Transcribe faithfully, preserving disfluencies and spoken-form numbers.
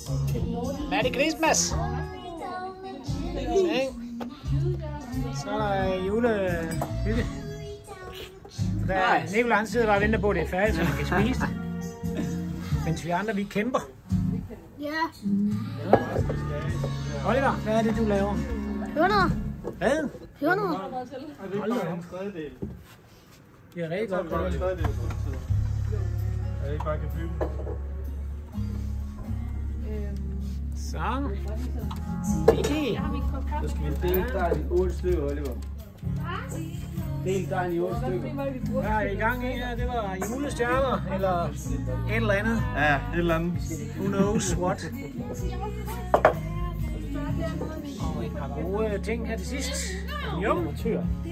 Merry Christmas! Så er der julehygge. Der er Nicolaj, han sidder bare og venter på, at det er færdigt, så han kan spise det. Mens vi andre, vi kæmper. Ja. Oliver, hvad er det, du laver? Høner. Hvad? Høner. Hold da op. Det er rigtig godt. Er det ikke bare kan flyve? Så. Vicky. Så skal vi dele dejen i otte stykker, Oliver. Del dejen i otte stykker. Hvad er I i gang i her? Det var julestjerner, eller et eller andet. Ja, et eller andet. Who knows what. Og et par gode ting her til sidst. Jo.